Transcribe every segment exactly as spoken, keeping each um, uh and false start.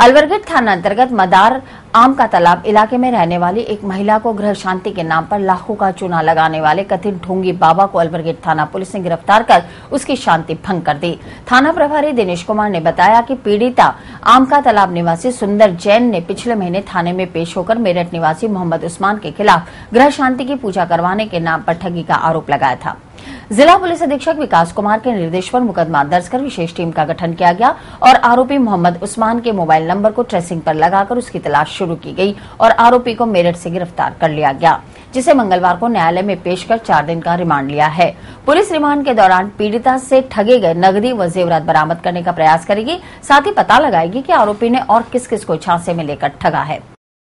अलवरगढ़ थाना अंतर्गत मदार आम का तालाब इलाके में रहने वाली एक महिला को गृह शांति के नाम पर लाखों का चूना लगाने वाले कथित ढोंगी बाबा को अलवरगढ़ थाना पुलिस ने गिरफ्तार कर उसकी शांति भंग कर दी। थाना प्रभारी दिनेश कुमार ने बताया कि पीड़िता आम का तालाब निवासी सुंदर जैन ने पिछले महीने थाने में पेश होकर मेरठ निवासी मोहम्मद उस्मान के खिलाफ गृह शांति की पूजा करवाने के नाम पर ठगी का आरोप लगाया था। जिला पुलिस अधीक्षक विकास कुमार के निर्देश पर मुकदमा दर्ज कर विशेष टीम का गठन किया गया और आरोपी मोहम्मद उस्मान के मोबाइल नंबर को ट्रेसिंग पर लगाकर उसकी तलाश शुरू की गई और आरोपी को मेरठ से गिरफ्तार कर लिया गया, जिसे मंगलवार को न्यायालय में पेश कर चार दिन का रिमांड लिया है। पुलिस रिमांड के दौरान पीड़िता से ठगे गए नकदी व जेवरात बरामद करने का प्रयास करेगी, साथ ही पता लगाएगी कि आरोपी ने और किस किस को झांसे में लेकर ठगा है।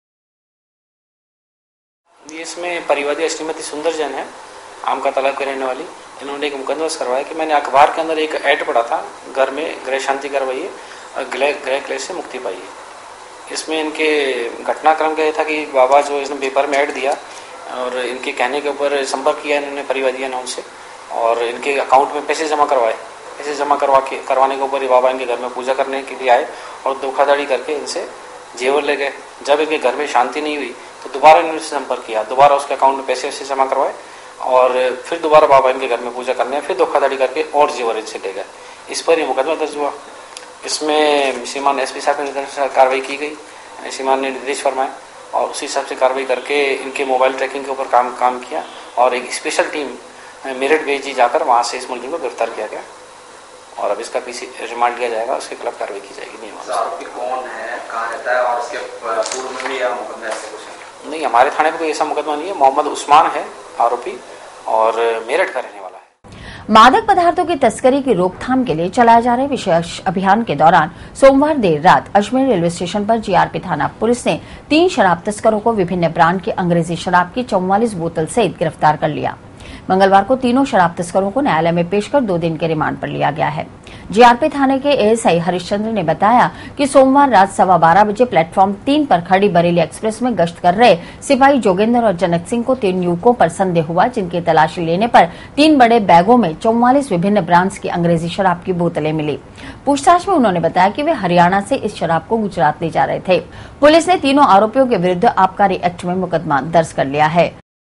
इसमें परिवादी श्रीमती सुंदर जैन है, आम का तालाब के रहने वाली। इन्होंने एक मुकदमा करवाया कि मैंने अखबार के अंदर एक ऐड पढ़ा था, घर में गृह शांति करवाइए और गृह क्लेश से मुक्ति पाइए। इसमें इनके घटनाक्रम का ये था कि बाबा जो इसने पेपर में ऐड दिया और इनके कहने के ऊपर संपर्क किया इन्होंने परिवादी नाम से और इनके अकाउंट में पैसे जमा करवाए। पैसे जमा करवा के करवाने के ऊपर बाबा इनके घर में पूजा करने के लिए आए और धोखाधड़ी करके इनसे जेवर ले गए। जब इनके घर में शांति नहीं हुई तो दोबारा इन्होंने संपर्क किया, दोबारा उसके अकाउंट में पैसे वैसे जमा करवाए और फिर दोबारा बाबा इनके घर में पूजा करने फिर धोखाधड़ी करके और जेवर इनसे ले गए। इस पर ये मुकदमा दर्ज हुआ। इसमें श्रीमान एसपी साहब के निर्देश से कार्रवाई की गई, श्रीमान ने निर्देश फरमाए और उसी हिसाब से कार्रवाई करके इनके मोबाइल ट्रैकिंग के ऊपर काम काम किया और एक स्पेशल टीम मेरठ भेजी जाकर वहाँ से इस मुलजिम को गिरफ्तार किया गया और अब इसका पीसी रिमांड लिया जाएगा, उसके खिलाफ कार्रवाई की जाएगी। नियम कौन है, कहाँ रहता है और इसके पूर्व में भी यह मुकदमा ऐसे कुछ नहीं, हमारे थाने पर कोई ऐसा मुकदमा नहीं है। मोहम्मद उस्मान है आरोपी और मेरठ का रहने वाला है। मादक पदार्थों की तस्करी की रोकथाम के लिए चलाए जा रहे विशेष अभियान के दौरान सोमवार देर रात अजमेर रेलवे स्टेशन पर जीआरपी थाना पुलिस ने तीन शराब तस्करों को विभिन्न ब्रांड की अंग्रेजी शराब की चौवालीस बोतल सहित गिरफ्तार कर लिया। मंगलवार को तीनों शराब तस्करों को न्यायालय में पेश कर दो दिन के रिमांड पर लिया गया है। जीआरपी थाने के एएसआई हरिश्चंद्र ने बताया कि सोमवार रात सवा बारह बजे प्लेटफॉर्म तीन पर खड़ी बरेली एक्सप्रेस में गश्त कर रहे सिपाही जोगेंद्र और जनक सिंह को तीन युवकों पर संदेह हुआ, जिनकी तलाशी लेने पर तीन बड़े बैगों में चौवालीस विभिन्न ब्रांड्स की अंग्रेजी शराब की बोतलें मिली। पूछताछ में उन्होंने बताया कि वे हरियाणा से इस शराब को गुजरात ले जा रहे थे। पुलिस ने तीनों आरोपियों के विरुद्ध आबकारी एक्ट में मुकदमा दर्ज कर लिया है।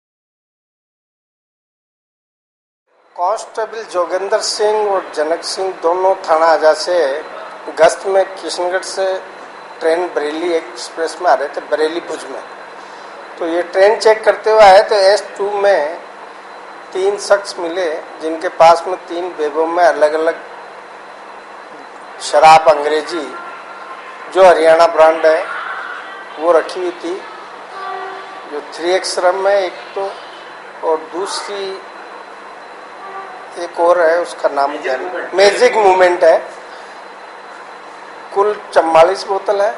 कांस्टेबल जोगेंद्र सिंह और जनक सिंह दोनों थाना आजा से गश्त में किशनगढ़ से ट्रेन बरेली एक्सप्रेस में आ रहे थे, बरेली भुज में। तो ये ट्रेन चेक करते हुए आए तो एस टू में तीन शख्स मिले, जिनके पास में तीन बैगों में अलग अलग शराब अंग्रेजी जो हरियाणा ब्रांड है वो रखी हुई थी। जो थ्री एक्स रम है एक तो, और दूसरी एक और है, उसका नाम मैजिक मूवमेंट है। कुल चौवालीस बोतल है।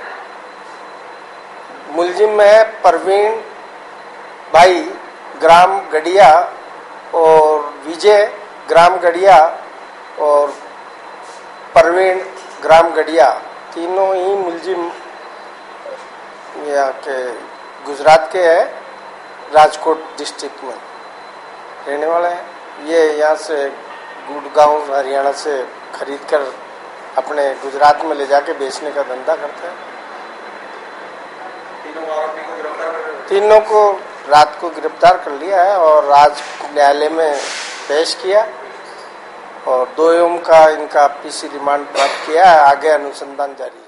मुलजिम में है परवीन भाई ग्राम गढ़िया और विजय ग्राम गढ़िया और परवीन ग्राम गढ़िया, तीनों ही मुलजिम यहाँ के गुजरात के है, राजकोट डिस्ट्रिक्ट में रहने वाले हैं। ये यहाँ से गुड़गांव हरियाणा से खरीद कर अपने गुजरात में ले जाके बेचने का धंधा करते हैं। तीनों आरोपी को गिरफ्तार तीनों को रात को गिरफ्तार कर लिया है और आज न्यायालय में पेश किया और दो योम का इनका पीसी रिमांड प्राप्त किया है। आगे अनुसंधान जारी है।